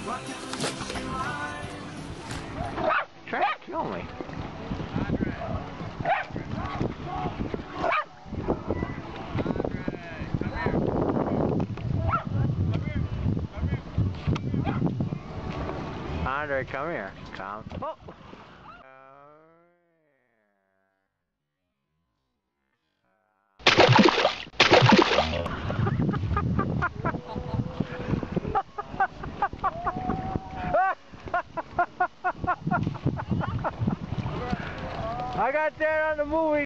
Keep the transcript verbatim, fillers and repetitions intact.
Try to kill me. Andre, come here. Come. Oh. I got that on the movie.